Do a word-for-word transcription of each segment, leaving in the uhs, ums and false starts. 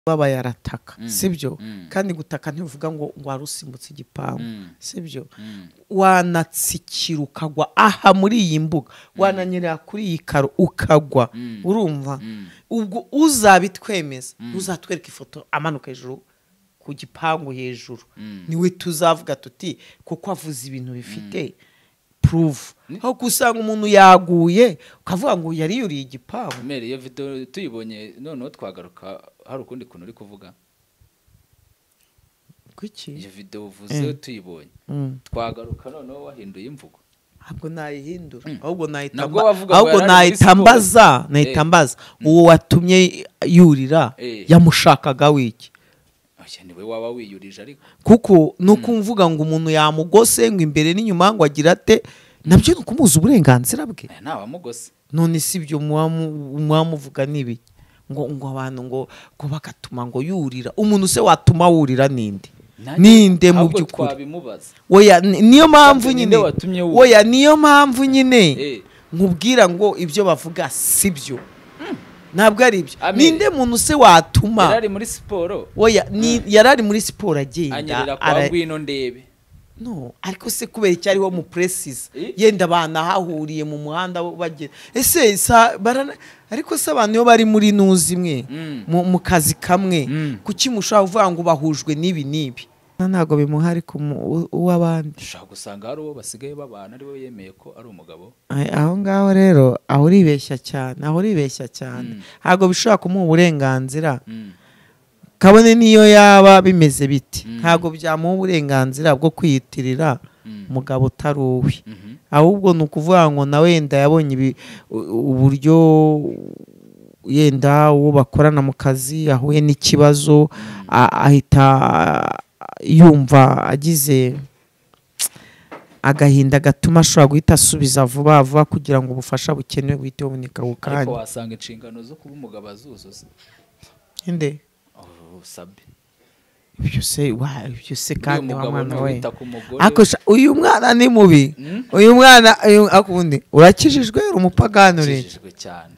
baba yarataka sibyo kandi gutaka ntivuga ngo warusimbutse igipangu sibyo wanatsikira ukagwa aha muri iyi mbuga wananyerera kuri iyi karo ukagwa urumva ubwo uzabitwemeza uzatwereka ifoto amanuka hejuru ku gipangu hejuru niwe tuzavuga tuti kuko avuze ibintu bifite proof aho kusanga umuntu yaguye ukavuga ngo yari yuriye igipangu. Mere iyo video tuyibonye none twagaruka hari ukundi kuntu uri kuvuga kuki iyo video uvuze tuyibonye twagaruka none wahinduye imvugo ahubwo nayihindura ahubwo nayitamba ahubwo nayitambaza nayitambaza uwo watumye yurira yamushakaga wiki niwe waba wiyurije ariko kuko nuko mvuga ngo umuntu yamugose ngo imbere n'inyuma ngo agira ate nabyo nukumuza uburenganzira bwe nta wamugose none sibyo mwamuvuga nibi ngo ngo abantu ngo ngo bakatuma ngo yurira umuntu se watuma wurira ninde ninde mu byukuri oya niyo mpamvu nyine oya niyo mpamvu nyine nkubwira ngo ibyo bavuga sibyo ntabwo ari ibyo ninde muntu se watuma yarari muri siporo oya ni yarari muri siporo agenda anyerera kwa ngwino ndebe no ariko se kubera cyari ho mu precise yenda abana hahuriye mu muhanda bagera ese ariko se abantu yo bari muri nuzi imwe mu kazi kamwe kuki mushaka uvuga ngo bahujwe nibi nibi ntago bimuhari ku uwabandi ushaka gusanga hari uwo basigaye babana ari bo yemeye ko ari umugabo aho ngaho rero aho uribeshya cyane aho uribeshya cyane ntago bishaka kumuha uburenganzira kabone niyo yaba bimeze biti ntago byamuha uburenganzira bwo kwiyitirira umugabo utari uwe ahubwo nukuvuga ngo na wenda yabonye uburyo yenda uwo bakorana mu kazi ahuye n'ikibazo ahita yumva agize agahinda gatuma ashobora guhita asubiza vuba vuba kugira ngo ubufasha bukenewe buhite buboneka ku kanya ariko wasanga inshingano zo kuba umugabo azuzuza inde sabe ibyo se wa ibyo se kandi wa mwana we ako uyu mwana ni mubi uyu mwana akundi urakijijwe uri umupagano rero urakijijwe cyane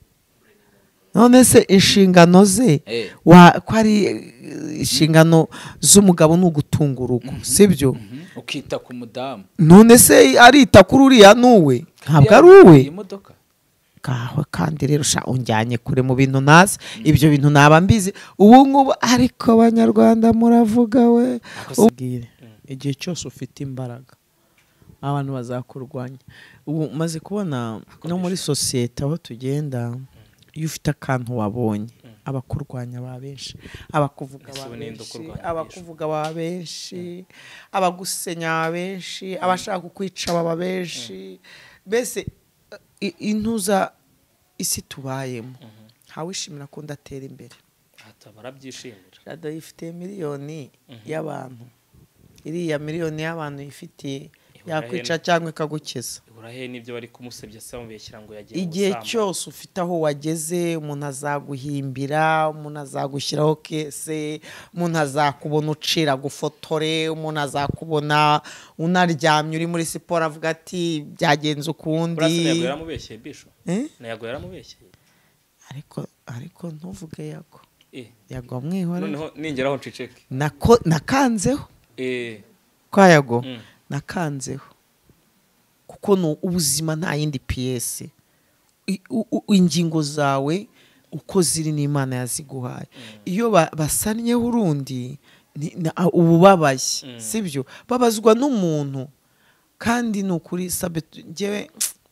none se inshingano ze ko ari inshingano z'umugabo n'ugutunga urugo sibyo ukita ku mudamu none se arita kuri uriya nuwe ntabwo ari uwe kaho kandi rero sha unjyanye kure mu bintu nazi ibyo bintu naba mbizi ubu ngubu ariko abanyarwanda muravuga we ubwire igihe cyose ufite imbaraga abantu bazakurwanya ubu maze kubona no muri societe aho tugenda iyo ufite akantu wabonye abakurwanya ba benshi abakuvuga ba benshi abakuvuga ba benshi abagusenya ba benshi abashaka kukwica ba benshi bese intuza isi tubayemo hawishimira ko ndatera imbere barabyishimira rado ifite miliyoni y'abantu iriya miliyoni y'abantu ifitiye yakwica cyangwa ikagukiza urahe nibyo bari kumusebya se bamubeshyira ngo yagiye igihe cyose ufite aho wageze umuntu azaguhimbira umuntu azagushyiraho kese umuntu azakubona ucira gufotore umuntu azakubona unaryamye uri muri siporo avuga ati byagenze ukundi urasaba yaramubeshyeye bisho eh nayago yaramubeshyeye ariko ariko ntuvuge yago eh yago mwihora noneho ningeraho nciceke nako nakanzeho eh kwa yago nakanzeho kuko no ubuzima nta yindi P S ingingo zawe uko ziri n'Imana yaziguhaye iyo basanyeho urundi ububabaye sibyo babazwa n'umuntu kandi nukuri sabe ngewe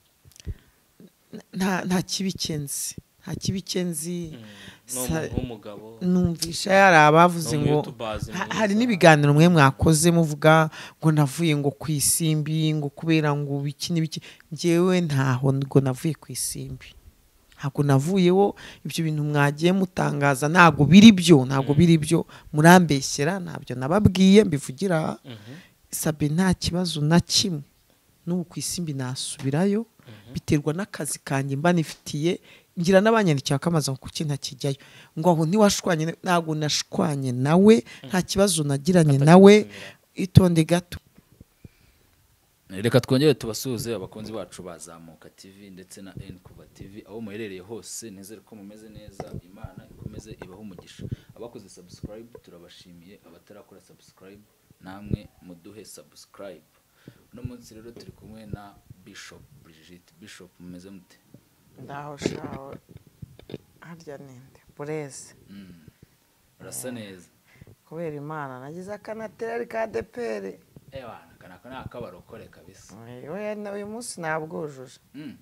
nta nta kibikenzi nta kibikenzi n'umugabo numvisha yari abavuze ngo hari n'ibiganiro mwe mwakoze muvuga ngo navuye ngo kwisimbi ngo kubera ngo biki nibiki ngewe ntaho ngo navuye kwisimbi ntabwo navuyeho ibyo bintu mwagiye mutangaza ntabwo biri byo ntabwo biri byo murambeshyera ntabyo nababwiye mbivugira sabe nta kibazo na kimwe n'ubu kwisimbi nasubirayo biterwa n'akazi kanjye mba nifitiye ngira n'abanyandikira kamaza ku kintu kijyayo ngo aho ni washwanye ntago nashwanye nawe nta kibazo nagiranye nawe itonde gato reka twongere tubasuhuze abakunzi bacu bazamuka T V ndetse na Nkuba T V aho muherereye hose nizere ko mumeze neza Imana ikomeze ibaho umugisha abakoze subscribe turabashimiye abatarakora subscribe namwe muduhe subscribe no munsi rero turi kumwe na Bishop Brigitte Bishop mumeze mute ndaho shaho harya ninde bureze urasa neza kubera Imana nagize akanateri ka depere ewana kana kana akabarokore kabisa oya na uyu munsi nabwujuje mm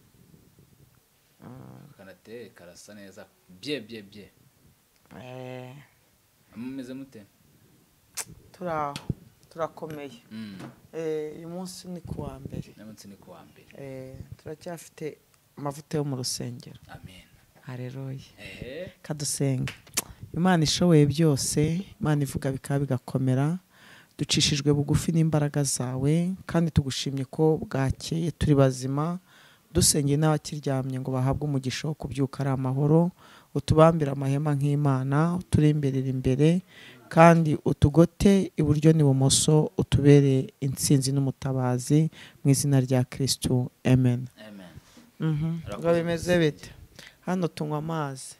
kanateri karasa neza bye bye bye eh mumeze mute turaho turakomeye eh uyu munsi ni kuwa mbere uyu munsi ni kuwa mbere eh turacyafite amavuta yo mu rusengero amen haleluya ehe kadusenge Imana ishoboye byose Imana ivuga bikaba bigakomera ducishijwe bugufi n'imbaraga zawe kandi tugushimye ko bwakeye turi bazima dusengeye n'abakiryamye ngo bahabwe umugisha wo kubyuka ari amahoro utubambira amahema nk'Imana uturemberera imbere kandi utugote iburyo n'ibumoso utubere intsinzi n'umutabazi mu izina rya Kristo amen amen mhm ngo bimeze bite hano tunywa amazi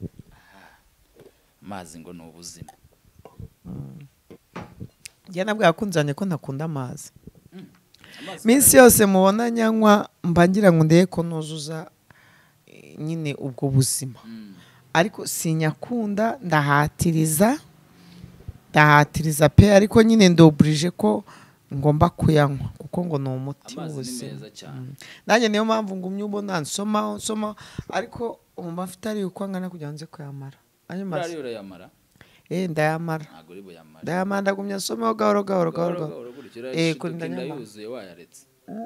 amazi ngo ni ubuzima njye nabwo yakunzanye ko ntakunda amazi minsi yose mubona nyanywa mbangira ngo ndeye ko nuzuza nyine ubwo buzima ariko sinyakunda ndahatiriza ndahatiriza pe ariko nyine ndoburije ko ngomba kuyanywa kuko ngo ni umuti w'ubuzima nanjye niyo mpamvu ngumye ubona nsoma nsoma ariko umva mfite ari uko angana kugira ngo nze kuyamara ari urayamara eh ndayamara ndayamara ndagumya nsomeho gahoro gahoro gahoro eh kurinda ndayuzuye wayaretse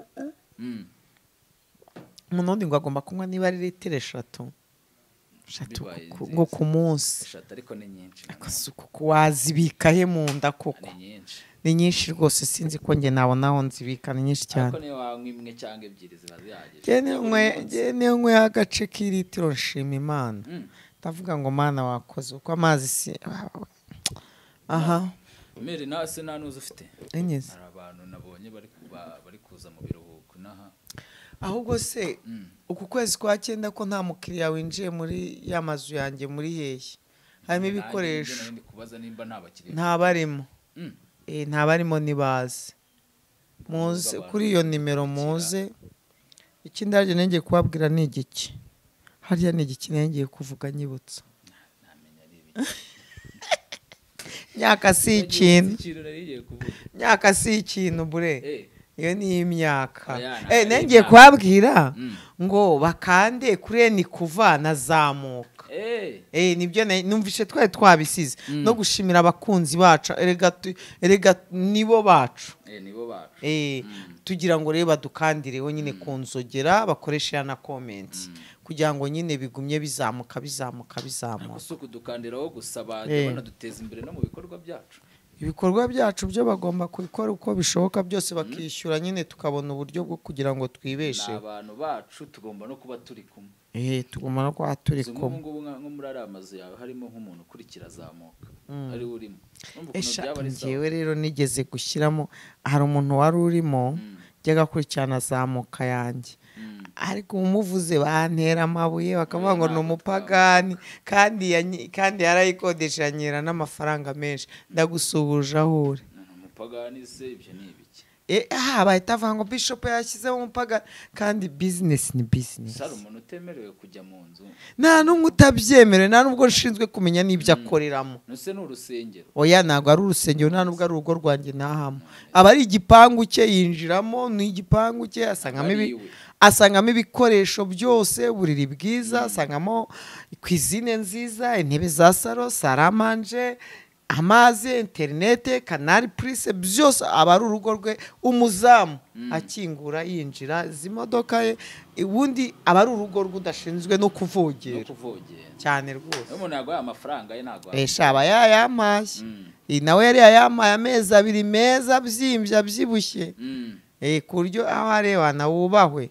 umuntu ngo agomba kunywa niba ari litiro eshatu eshatu ngo ku munsi eshatu ariko ni nyinshi wazibika he mu nda koko ni nyinshi ni nyinshi rwose sinzi ko njye nabonaho nzibika ni nyinshi cyane ariko niyo wanywa imwe cyangwa ebyiri ziba zihagije njye niyo nkwe agace k'ilitiro nshima Imana ndavuga ngo Mana wakoze uko amazi si aha Mary nawe se nta nuzi ufite enyeze hari abantu nabonye bari bari kuza mu biruhuko naha ahubwo se uku kwezi kwa cyenda ko nta mukiriya winjiye muri ya mazu yanjye muri hehe harimo ibikoresho nta barimo eh nta barimo nibaze muze kuri iyo nimero muze ikindi arje nenge kubabwira ni igiki harya ni igiki nenge kuvuga nyibutsa nyaka si ikintu nyaka si ikintu bure iyo ni imyaka eh nenge kubabwira ngo bakande kuri ni kuva nazamuka eh eh nibyo numvishe twari twabisize no gushimira abakunzi bacu erega erega nibo bacu eh nibo bacu eh tugira ngo reba dukandireho nyine kunzogera bakoresha na comments kugira ngo nyine bigumye bizamuka bizamuka bizamuka gusuku dukandiraho gusaba abana duteza imbere no mu bikorwa byacu ibikorwa byacu byo bagomba kubikora uko bishoboka byose bakishyura nyine tukabona uburyo bwo kugira ngo twibeshe abantu bacu tugomba no kuba turi kumwe eh tugomba no kuba turi kumwe nko muri ari amazu yawe harimo nk'umuntu ukurikira azamuka ari urimo ngewe rero nigeze gushyiramo hari umuntu wari urimo jyaga kurikirana azamuka yanjye ariko umuvuze bantera amabuye bakavuga ngo ni umupagani kandi kandi yarayikodesha nyira n'amafaranga menshi ndagusuhuje aho uri umupagani se ibyo ni ibiki eh aha bahita bavuga ngo Bishop yashyizeho umupagani kandi business ni business sari umuntu utemerewe kujya mu nzu nta n'umwe utabyemerewe nta n'ubwo nshinzwe kumenya n'ibyo akoreramo nose ni urusengero oya ntabwo ari urusengero nta n'ubwo ari urugo rwanjye ntahamo aba ari igipangu cye yinjiramo ni igipangu cye asangamo ibi asangamo ibikoresho byose buriri bwiza asangamo cuisine nziza intebe za salo saramanje amazi internet canal plus byose aba ari urugo rwe umuzamu akingura yinjira zimodoka ye ubundi aba ari urugo rw'udashinzwe no kuvogera cyane rwose umuntu yagoye amafaranga ye nago esha aba yayamaye nawe yari yayamaye amezi abiri meza byimbya byibushye eh kuryo aho arebana wubahwe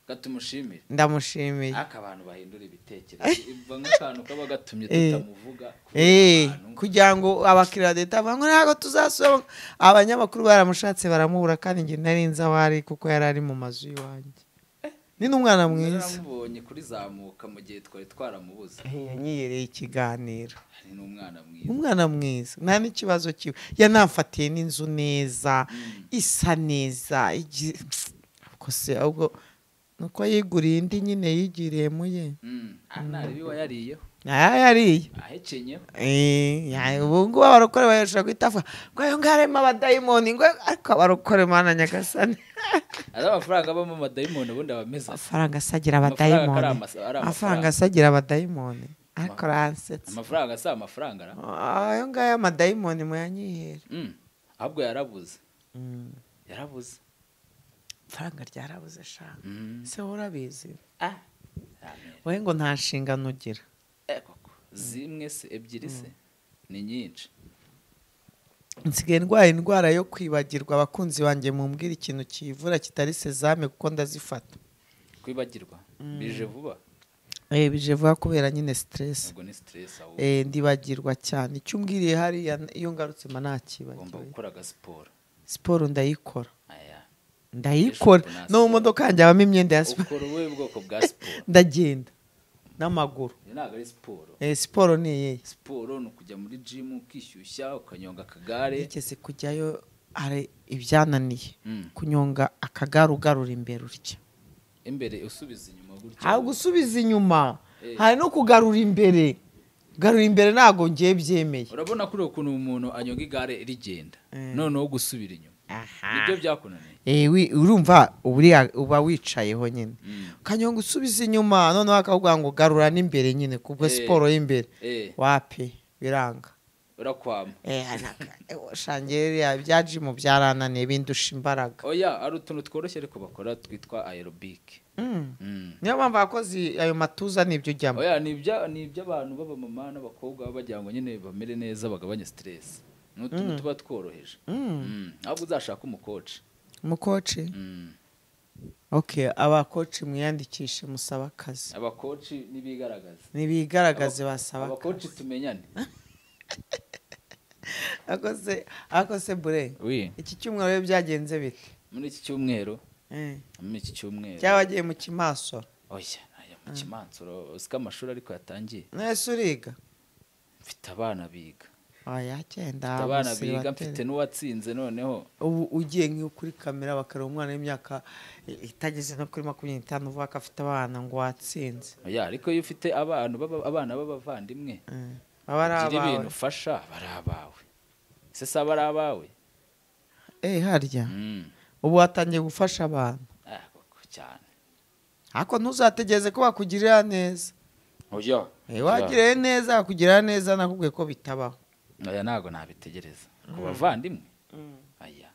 gatumushimire ndamushimiye aka abantu bahindura ibitekerezo iva nk'akantu kaba gatumye tutamuvuga eh kugira ngo abakiriya deta bango ntago tuzasoma abanyamakuru baramushatse baramubura kandi nge narinze awari kuko yari ari mu mazu yiwanje ni n'umwana mwiza naramubonye kuri zamuka mu gihe twari twaramubuze yanyiyereye ikiganiro ni n'umwana mwiza umwana mwiza nta n'ikibazo kiwe yanamfatiye n'inzu neza isa neza ko se ahubwo nuko yiguriye indi nyine yigiriye muye ntari wayariyeho yariye ahekenyeho eh ubu ngo abarokore bayashaka kwitafa ngo ayo ngarema abadayimoni ngo ariko abarokore mana nyagasani ari amafaranga aba mu madayimoni ubundi abameze amafaranga asagira abadayimoni amafaranga asagira abadayimoni ariko ransetse amafaranga sa amafaranga ayo ngayo amadayimoni muyanyihere ahubwo yarabuze yarabuze faranga ryarabuze shaka se urabizi ah wowe ngo nta nshingano ugira koko zimwe se ebyiri se ni nyinshi nsigaye ndwaye indwara yo kwibagirwa abakunzi banjye mumbwira ikintu kivura kitari sezame kuko ndazifata kwibagirwa bije vuba eh bije vuba kubera nyine stress ubwo ni stress aho eh ndibagirwa cyane icyo umbwiriye hari iyo ngarutse ma nakibagiwe ugomba gukora ga siporo siporo ndayikora ndayikora no mu modoka yanjye abamo imyenda ya siporo ukora ubuhe bwoko bwa siporo ndagenda n'amaguru ntabwo ari siporo eh siporo ni iyihe siporo ni ukujya muri gym ukishyushya ukanyonga akagare igeze kujyayo ari ibyananiye kunyonga akagare ugarura imbere urya imbere usubiza inyuma gutya aho gusubiza inyuma hari no kugarura imbere garura imbere ntago ngiye byemeye urabona kuri ukuntu umuntu anyonga igare rigenda noneho gusubira inyuma nibyo byakunaniye eh urumva uburi uba wicayeho nyine kanyonga usubiza inyuma noneho akavuga ngo garura n'imbere nyine kubwo siporo y'imbere wapi biranga urakwama eh shangere bya gym byarananiye bindusha imbaraga oya ari utuntu tworoshye ariko bakora twitwa aerobic niyo mpamvu abakozi ayo matuza nibyo ujyamo oya nibyo nibyo abantu baba mama n'abakobwa bajya ngo nyine bamere neza bagabanye stress n'utuntu tuba tworoheje ahubwo uzashaka umukoci umukoci okay abakoci mwiyandikishe musaba akazi abakoci nibigaragaza nibigaragaze basaba abakoci tumenyane akose akose bure oui iki cyumweru byagenze bite muri iki cyumweru eh muri iki cyumweru cyabagiye mu kimaso oya aya mu kimansoro usika amashuri ariko yatangiye nese uriga mfite abana biga oya cyenda abana biga mfite n'uwatsinze noneho ubu ugiye nk'iyo kuri kamera bakareba umwana w'imyaka itageze no kuri makumyabiri n'itanu uvuga ko afite abana ngo watsinze oya ariko iyo ufite abantu abana b'abavandimwe baba ari abawe ibintu ufasha bari abawe se saba ari abawe eh harya ubu watangiye gufasha abantu ah koko cyane ariko ntuzategeze ko bakugirira neza oya eh wagirire neza bakugirira neza nakubwiye ko bitabaho oya nago nabitegereza ku bavandimwe aya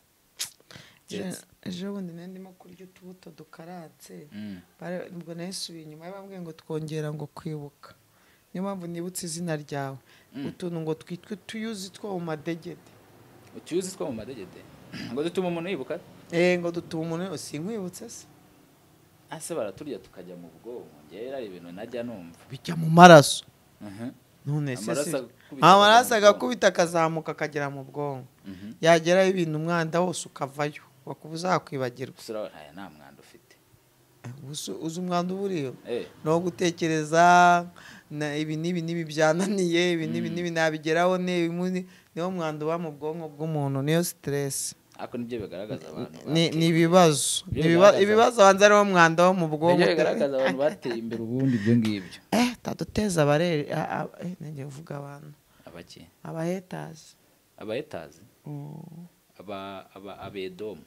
ejo bundi ndimo kurya utubuto dukaratse ubwo nasubiye inyuma yabambwiye ngo twongera ngo kwibuka niyo mpamvu nibutse izina ryawe utuntu ngo twitwe tuyuzi two mu madegede utuyuzi two mu madegede ngo dutuma umuntu yibuka eh ngo dutuma umuntu sinkwibutse se ase baraturya tukajya mu bwonko ngera ari ibintu najya numva bijya mu maraso mhm none se amaraso agakubita akazamuka akagera mu bwonko yageraho ibintu umwanda wose ukavayo wakubuza kwibagirwa aya nta mwanda ufite uzi umwanda uburiyo no gutekereza ibi nibi nibi byananiye ibi nibi nibi nabigeraho niyo mwanda uba mu bwonko bw'umuntu niyo stress ako nibyo bigaragaza abantu ni ibibazo ibibazo banza ariwo mwanda wo mu bwonko nibyo bigaragaza abantu bateye imbere ubundi ibyo ngibyo eh taduteza barere nenge uvuga abantu abaki abahetazi abahetazi aba aba abedomo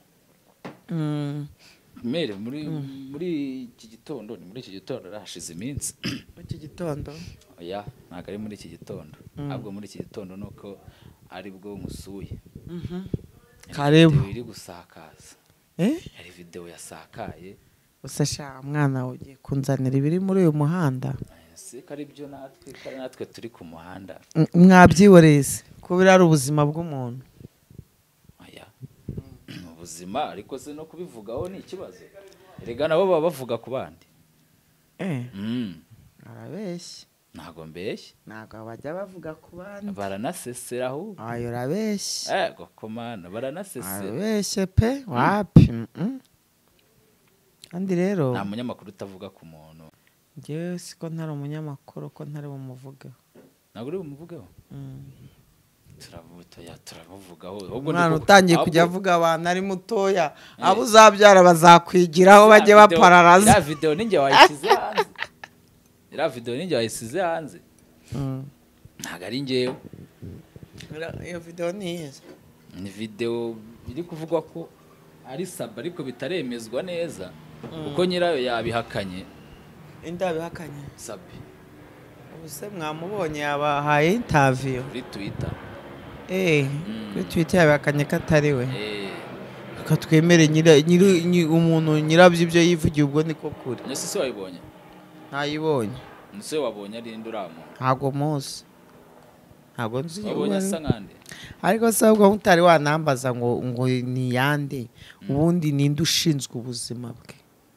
mm mere muri muri iki gitondo ni muri iki gitondo rashize iminsi iki gitondo oya ntago ari muri iki gitondo ahubwo muri iki gitondo nuko ari bwo musuye mhm karebo iri gusakaza eh hari video yasakaye usasha mwana ugiye kunzanira ibiri muri uyu muhanda se kari byo natwe kari natwe turi ku muhanda mwabyiboreze kubira ari ubuzima bw'umuntu ubuzima ariko se no kubivugaho ni ikibazo erega nabo baba bavuga ku bandi eh mm arabeshya ntago mbeshya ntago bajya bavuga ku bandi baranasesera ahubwo ayo urabeshya eh gokomana baranasesera arabeshya pe wapi kandi rero nta munyamakuru utavuga ku muntu njyewe siko ntari umunyamakuru ko ntari bumuvugeho ntabwo uri bumuvugeho turavuga turavugaho umwana utangiye kujya avuga abantu ari mutoya abo uzabyara bazakwigiraho bajye bapararaza iriya video ninjye wayisize hanze iriya video ninjye wayisize hanze ntabwo ari njyewe iyo video ni iyihe ni video iri kuvugwa ko ari saba ariko bitaremezwa neza kuko nyirayo yabihakanye indi yabihakanye sabi ubuse mwamubonye yabahaye interview kuri Twitter eh kuri Twitter yabihakanye ko atari we eh akatwemere nyiri umuntu nyirabyo ibyo yivugiye ubwo niko kuri nese se wayibonye ntayibonye nese wabonye ari nduramo ntago muzi ntago nzi wabonye asa nkande ariko se ubwo mutari wanambaza ngo ngo ni yande ubundi ninde ushinzwe ubuzima bwe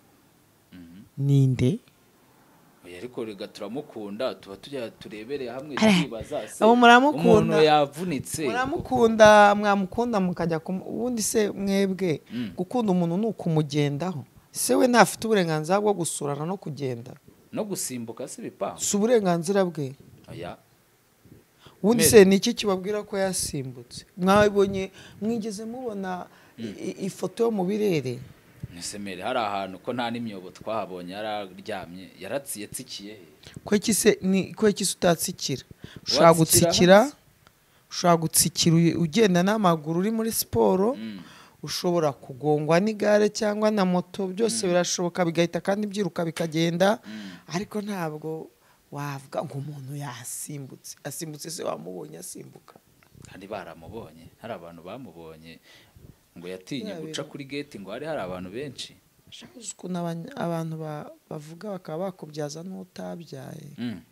ninde ariko rega turamukunda tuba tujya turebere hamwe twibaza se abo muramukunda umuntu yavunitse muramukunda mwamukunda mukajya ubundi se mwebwe gukunda umuntu ni ukumugendaho se we ntafite uburenganzira bwo gusurana no kugenda no gusimbuka se bipa si uburenganzira bwe oya ubundi se ni iki kibabwira ko yasimbutse mwabonye mwigeze mubona ifoto yo mu birere Nesemere hari ahantu ko nta n'imyobo twahabonye yararyamye yaratsiye tsikiye ko iki se ni ko iki utatsikira ushaka gutsikira ushaka gutsikira ugenda n'amaguru uri muri siporo ushobora kugongwa n'igare cyangwa na moto byose birashoboka bigahita kandi byiruka bikagenda ariko ntabwo wavuga ngo umuntu yasimbutse asimbutse se wamubonye asimbuka kandi baramubonye hari abantu bamubonye ngo yatinye guca kuri gate ngo hari hari abantu benshi shakuze ukuntu abantu bavuga bakaba bakubyaza n'utabyaye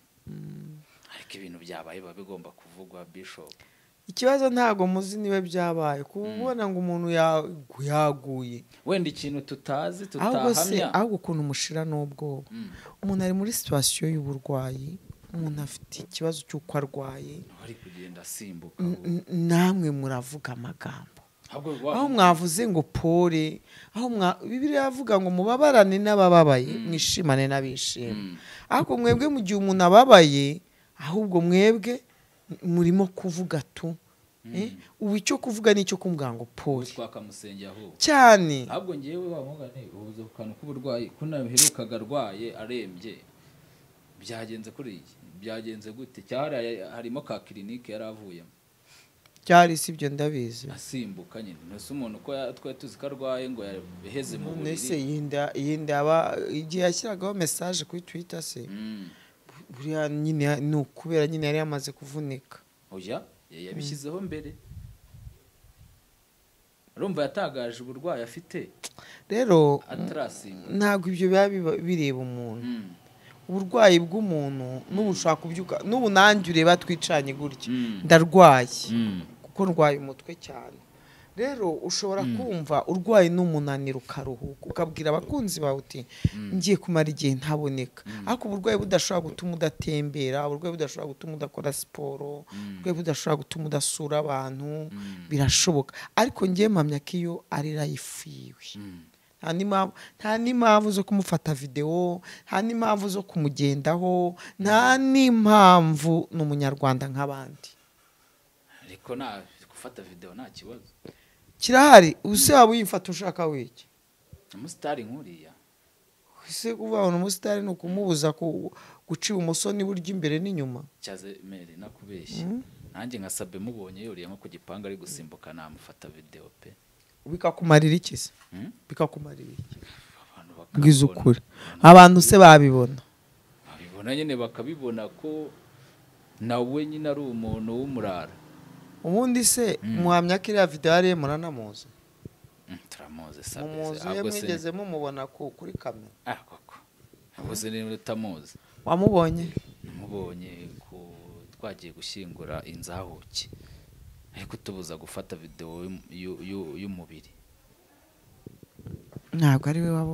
ariko ibintu byabaye biba bigomba kuvugwa Bishop ikibazo ntago muzi niwe byabaye kubona ngo umuntu yaguye wenda ikintu tutazi tutahamya ahubwo ukuntu umushira n'ubwoba umuntu ari muri situation y'uburwayi umuntu afite ikibazo cy'uko arwaye ari kugenda asimbuka namwe muravuga amagambo aho mwavuze ngo pole aho Bibiliya yavuga ngo mubabarane n'abababaye mwishimane n'abishima ariko mwebwe mu gihe umuntu ababaye ahubwo mwebwe murimo kuvuga tu ubu icyo kuvuga nicyo kumbwira ngo pole twakamusengeye aho cyane ahubwo ngiyewe bamugane ubuze kantu k'uburwayi kunaherukaga arwaye arembye byagenze kuri iki byagenze gute cyari harimo ka clinique yaravuyemo cyari sibyo ndabizi asimbuka nyine nese umuntu ko twa tuzi ko arwaye ngo yaheze mu buriri nese yinda yinda aba igihe yashyiragaho message kuri Twitter se buriya nyine ni ukubera nyine yari yamaze kuvunika oya yabishyizeho mbere urumva yatagaje uburwayi afite rero atarasimbuka ntabwo ibyo biba bireba umuntu uburwayi bw'umuntu n'ubushaka kubyuka n'ubu nanjye ureba twicanye gutya ndarwaye kuko ndwaye umutwe cyane rero ushobora kumva urwaye n'umunaniro ukaruhuka ukabwira abakunzi bawe uti ngiye kumara igihe ntaboneka ariko uburwayi budashobora gutuma udatembera uburwayi budashobora gutuma udakora siporo uburwayi budashobora gutuma udasura abantu birashoboka ariko ngiye mpamya ko iyo ari life yiwe nta n'impamvu zo kumufata video nta n'impamvu zo kumugendaho nta n'impamvu n'umunyarwanda nk'abandi ariko na gufata video nta kibazo kirahari ubuse waba uyifata ushaka wiki umusitari nkuriya ese kuvuga ngo umusitari ni ukumubuza guca ibumoso n'iburyo imbere n'inyuma cyaze mere nakubeshye nanjye nkasabe mubonye yuriye nko ku gipanga ari gusimbuka namufata video pe bikakumarira iki se bikakumarira iki bwiza ukuri abantu se babibona babibona nyine bakabibona ko nawe nyine ari umuntu w'umurara ubundi se muhamya ko iriya video yari muranamuzi turamuzi sabe mumuzi ye mwigeze mumubona kuri kamera ah koko abuze niba utamuzi wamubonye mubonye ko twagiye gushyingura inzahuki ariko tubuza gufata video y'umubiri ntabwo ari we wabonye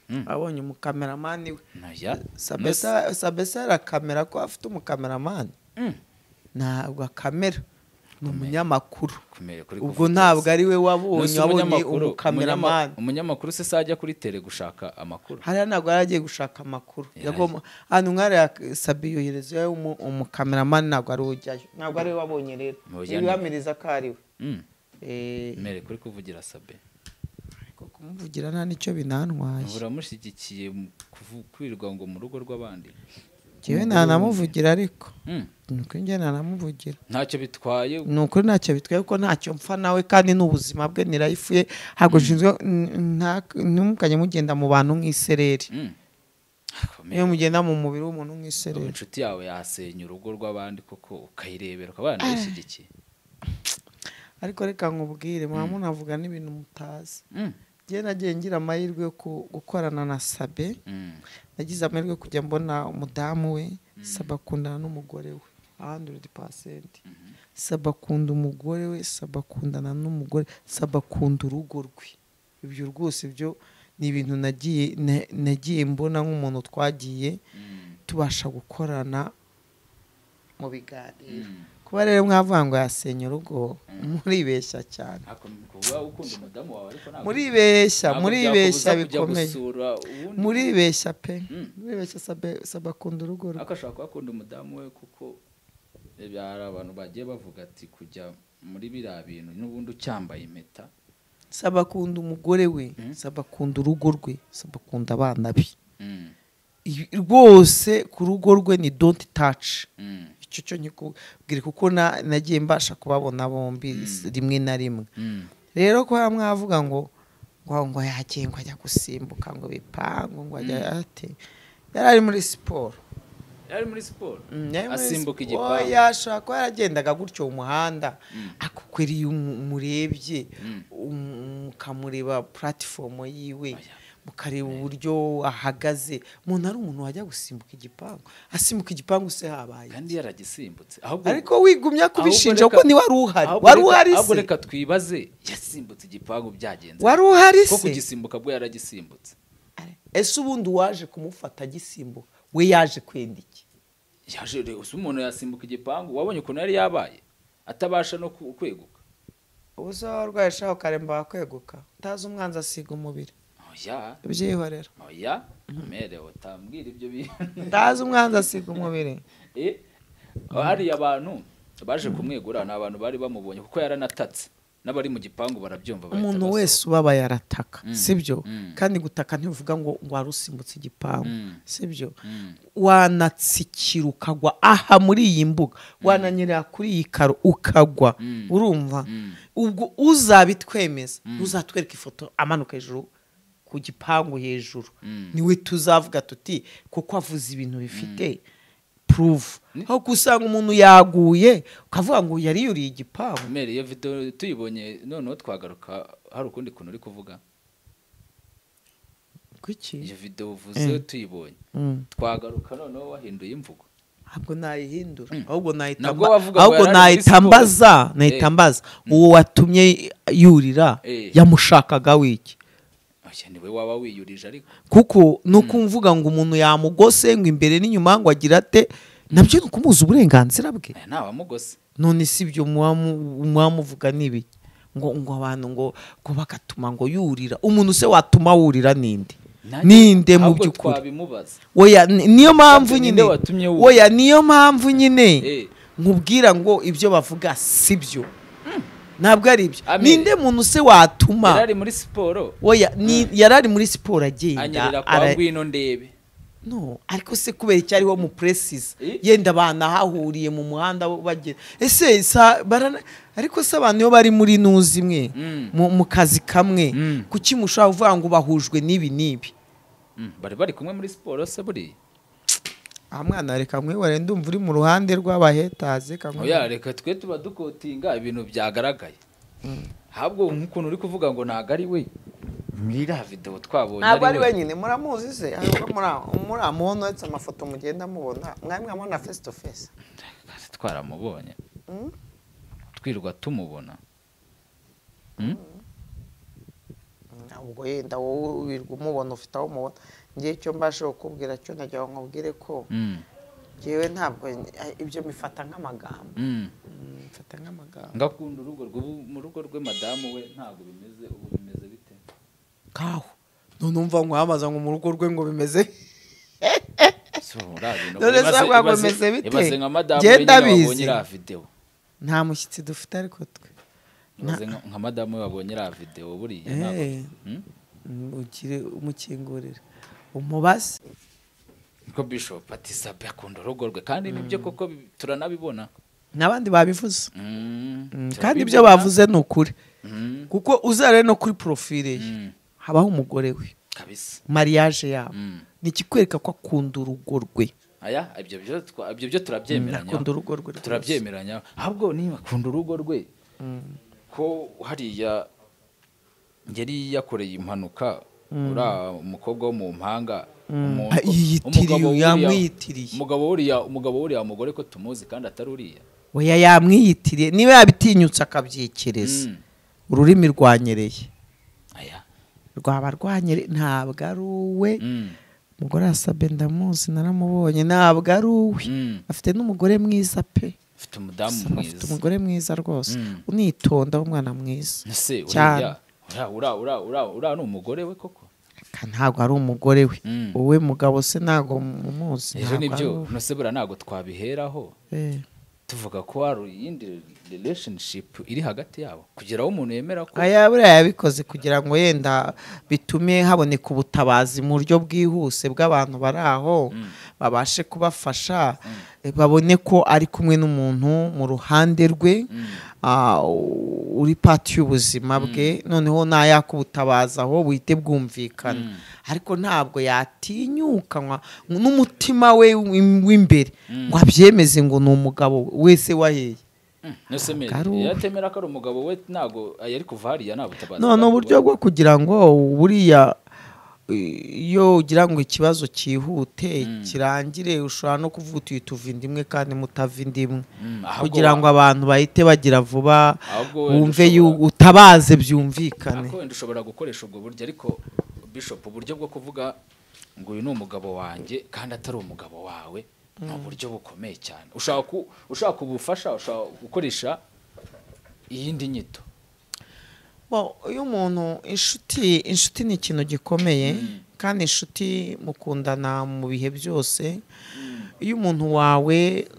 abonye umukameramani we naya sabesa sabesa arakamera ko afite umukameramani ntabwo akamera ni umunyamakuru ubwo ntabwo ari we wabonye abonye umukameramani umunyamakuru se sajya kuri tele gushaka amakuru hariya ntabwo yaragiye gushaka amakuru hano mwari Sabi yohereza umukameramani ntabwo ari ujyayo ntabwo ari we wabonye rero ibihamiriza ko ari we mere kuri kuvugira Sabi ariko kumuvugira nta nicyo binantwaye uramushyigikiye kwirirwa ngo mu rugo rw'abandi jewe nanamuvugira ariko nuko nge nanamuvugira ntacyo bitwaye nuko ntacyo bitwaye kuko ntacyo mpfa nawe kandi n'ubuzima bwe ni life ye hago shinzwe ntumukanye mugenda mu bantu nk'isereri iyo mugenda mu mubiri w'umuntu nk'isereri inshuti yawe yasenya urugo rw'abandi koko ukayirebera ukabana yishyigikiye ariko reka nkubwire mwa munavuga n'ibintu mutazi je nagiye ngira amahirwe yo gukorana na Sabe nagize amahirwe yo kujya mbona umudamu we Sabe akundana n'umugore we one hundred percent Sabe akunda umugore we Sabe akundana n'umugore Sabe akunda urugo rwe ibyo rwose byo ni ibintu nagiye nagiye mbona nk'umuntu twagiye tubasha gukorana mu biganiro kuba rero mwavanga yasenya urugo muribeshya cyane muribeshya muribeshya bikomeye muribeshya pe muribeshya Sabe akunda urugo rwe akashaka akunda umudamu we kuko byari abantu bagiye bavuga ati kujya muri biriya bintu n'ubundi ucyambaye impeta Sabe akunda umugore we Sabe akunda urugo rwe Sabe akunda abana be rwose ku rugo rwe ni don't touch icyo cyo nyikubwire kuko nagiye mbasha kubabona bombi rimwe na rimwe rero ko mwavuga ngo ngo ngo yagiye ngo ajya gusimbuka ngo bipango ngo ajya ate yari ari muri siporo yari muri siporo asimbuka igipango yashaka yaragendaga gutyo mu muhanda akukwiriye umurebye ukamureba platform yiwe mukareba uburyo ahagaze umuntu ari umuntu wajya gusimbuka igipangu asimbuka igipangu se habaye kandi yaragisimbutse ariko wigumya kubishinja ko ni wari uhari wari uhari se ahubwo reka twibaze yasimbutse igipangu byagenze wari uhari se ko kugisimbuka bwo yaragisimbutse ese ubundi waje kumufata gisimbuka we yaje kwenda iki yaje rero umuntu yasimbuka igipangu wabonye ukuntu yari yabaye atabasha no kweguka ubuso warwaye shaho karemba kweguka utazi umwanzi asiga umubiri oya byihorera oya mere utambwira ibyo bintu utazi umwanzi asiga umubiri eh hari abantu baje kumwegura n'abantu bari bamubonye kuko yaranatatse n'abari mu gipangu barabyumva bahita umuntu wese ubaba yarataka sibyo kandi gutaka ntivuga ngo ngo warusimbutse igipangu sibyo wanatsikira ukagwa aha muri iyi mbuga wananyerera kuri iyi karo ukagwa urumva ubwo uzabitwemeza uzatwereka ifoto amanuka hejuru ku gipangu hejuru niwe tuzavuga tuti kuko avuze ibintu bifite prove aho kusanga umuntu yaguye ukavuga ngo yari yuriye igipangu mere iyo video tuyibonye none twagaruka hari ukundi kuntu uri kuvuga kuki iyo video uvuze tuyibonye twagaruka none wahinduye imvugo ahubwo nayihindura ahubwo nayitamba ahubwo nayitambaza nayitambaza uwo watumye yurira yamushakaga wiki niwe waba wiyurije ariko kuko nuko mvuga ngo umuntu yamugose ngo imbere n'inyuma ngo agira ate nabyo kumuza uburenganzira bwe nta bamugose none sibyo mwamuvuga nibi ngo ngo abantu ngo ngo bagatuma ngo yurira umuntu se watuma wurira ninde ninde mu byukuri oya niyo mpamvu nyine oya niyo mpamvu nyine nkubwira ngo ibyo bavuga sibyo ntabwo ari ibyo ninde muntu se watuma yarari muri siporo oya yarari muri siporo agenda anyerera kwa ngwino ndebe no ariko se kubera icyari wo mu precises yenda abana hahuriye mu muhanda bagera ese barana ariko se abantu yo bari muri nuzi imwe mu kazi kamwe kuki mushaka uvuga ngo bahujwe nibi nibi bari bari kumwe muri siporo se buri amwana reka mwe ware ndumva uri mu ruhande rw'abahetaze kamwe oya reka twe tuba dukotinga ibintu byagaragaye habwo nk'ukuntu uri kuvuga ngo nagari we mira video twabonye ntabwo ari wenyine muramuzi se ariko muri muri amuhono etse amafoto mugenda mubona mwamwe amona face to face twaramubonye twirwa tumubona ubwo yenda wowe wirwa umubona ufite aho umubona ngiye cyo mbashe kukubwira cyo najya nkubwire ko jewe ntabwo ibyo mifata nk'amagambo mfata nk'amagambo ngakunda urugo rwo mu rugo rwe madamu we ntabwo bimeze ubu bimeze bite kaho none umva nkwamaza ngo mu rugo rwe ngo bimeze so urabi no none sabwa ngo bimeze bite ibaze nka madamu we wabonye ira video nta mushyitsi dufite ariko twe ibaze nka madamu we wabonye ira video buriya ntabwo ukire umukingurira umubaze ko Bishop ati Sabe akunda urugo rwe kandi nibyo koko turanabibona nabandi babivuze kandi ibyo bavuze ni ukuri kuko uzare no kuri profile ye habaho umugore we kabisa mariage yabo nikikwereka ko akunda urugo rwe aya ibyo byo ibyo byo turabyemeranya akunda urugo rwe turabyemeranya ahubwo niba akunda urugo rwe ko hariya ngeri yakoreye impanuka ura umukobwa wo mu mpanga umugabo yamwitiriye umugabo uriya umugabo uriya umugore ko tumuzi kandi atari uriya oya yamwiyitiriye niba yabitinyutse akabyikereza ururimi rwanyereye aya rwaba rwanyereye ntabwo ari uwe umugore Sabe ndamuzi naramubonye ntabwo ari uwe afite n'umugore mwiza pe afite umudamu mwiza afite umugore mwiza rwose unitonda umwana mwiza cyane ura ura ura ura n'umugore we koko ntabwo ari umugore we wowe mugabo se ntago mumuzi ejo nibyo nose bura ntago twabiheraho tuvuga ko ari iyindi relationship iri hagati yabo kugeraho umuntu yemera ko aya buriya yabikoze kugira ngo yenda bitume haboneka ubutabazi mu buryo bwihuse bw'abantu bari aho babashe kubafasha babone ko ari kumwe n'umuntu mu ruhande rwe uri pati y'ubuzima bwe noneho nayakubutabaza aho buhite bwumvikana ariko ntabwo yatinyuka n'umutima we w'imbere ngo abyemeze ngo ni umugabo wese waheye yatemera ko ari umugabo we ntago yari kuva hariya nta butabazi none uburyo bwo kugira ngo buriya iyo ugira ngo ikibazo cyihute kirangire ushobora no kuvuga uti tuva indimwe kandi mutava indimwe kugira ngo abantu bahite bagira vuba wumve utabaze byumvikane ako wenda ushobora gukoresha ubwo buryo ariko Bishop uburyo bwo kuvuga ngo uyu ni umugabo wanjye kandi atari umugabo wawe ni uburyo bukomeye cyane ushaka ushaka kubufasha ushaka gukoresha iyindi nyito uyu muntu inshuti inshuti ni ikintu gikomeye kandi inshuti mukundana mu bihe byose iyo umuntu wawe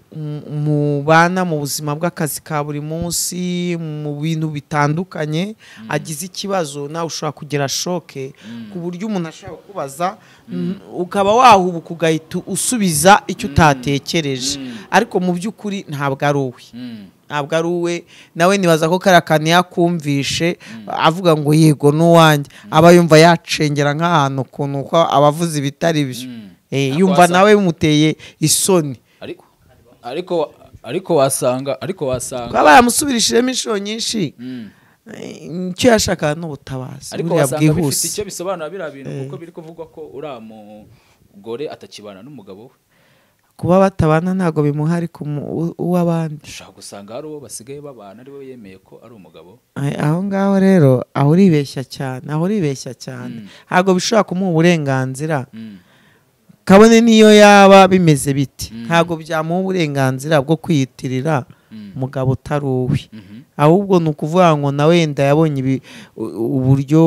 mubana mu buzima bw'akazi ka buri munsi mu bintu bitandukanye agize ikibazo nawe ushobora kugira shoke ku buryo umuntu ashobora kubaza ukaba wahubuka ugahita usubiza icyo utatekereje ariko mu by'ukuri ntabwo ari uwe ntabwo ari uwe nawe nibaza ko kariya kantu yakumvishe avuga ngo yego n'uwanjye aba yumva yacengera nk'ahantu ukuntu uko abavuzi bitari byo yumva nawe bimuteye isoni ariko ariko wasanga ariko wasanga twaba yamusubirishijemo inshuro nyinshi icyo yashakaga n'ubutabazi ariko wasanga bifite icyo bisobanura biriya bintu kuko biri kuvugwa ko uriya mugore atakibana n'umugabo we kuba batabana ntago bimuhari ku uw'abandi ushaka gusanga hari uwo basigaye babana ari we yemeye ko ari umugabo aho ngaho rero aho uribeshya cyane aho uribeshya cyane ntago bishobora kumuha uburenganzira kabone niyo yaba bimeze biti ntago byamuha uburenganzira bwo kwiyitirira umugabo utari uwe ahubwo ni ukuvuga ngo nawe wenda yabonye uburyo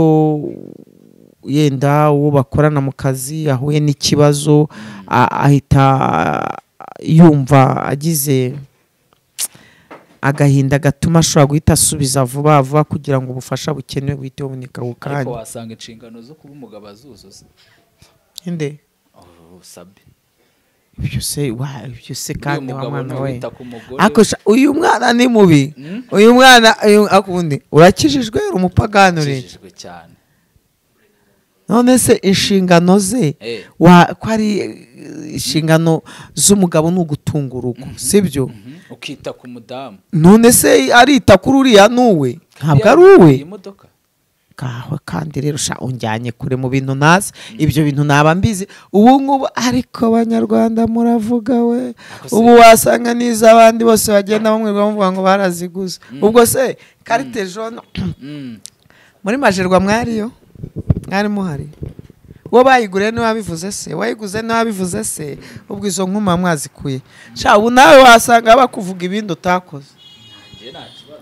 yenda uwo bakorana mu kazi ahuye n'ikibazo ahita yumva agize agahinda gatuma ashobora guhita asubiza vuba vuba kugira ngo ubufasha bukenewe buhite buboneka ako kanya ariko wasanga inshingano zo kuba umugabo azuzuza inde Sabe ibyo se ibyo se kandi wa mwana we ako uyu mwana ni mubi uyu mwana akundi urakijijwe uri umupagani urakijijwe cyane none se inshingano ze ko ari inshingano z'umugabo ni ugutunga urugo sibyo ukita ku mudamu none se arita kuri uriya n'uwe ntabwo ari uwe kawe kandi rero sha unjyanye kure mu bintu nazi ibyo bintu naba mbizi ubu ngubu ariko abanyarwanda muravuga we ubu wasanga niza abandi bose bagenda bamwe bavuga ngo baraziguze ubwo se carte jaune muri majerwa mwariyo mwari muhari wo bayigure ni wabivuze se wayiguze ni wabivuze se ubwo izo nkuma mwazikuye sha ubu nawe wasanga bakuvuga ibindi utakoze nje nta kibazo.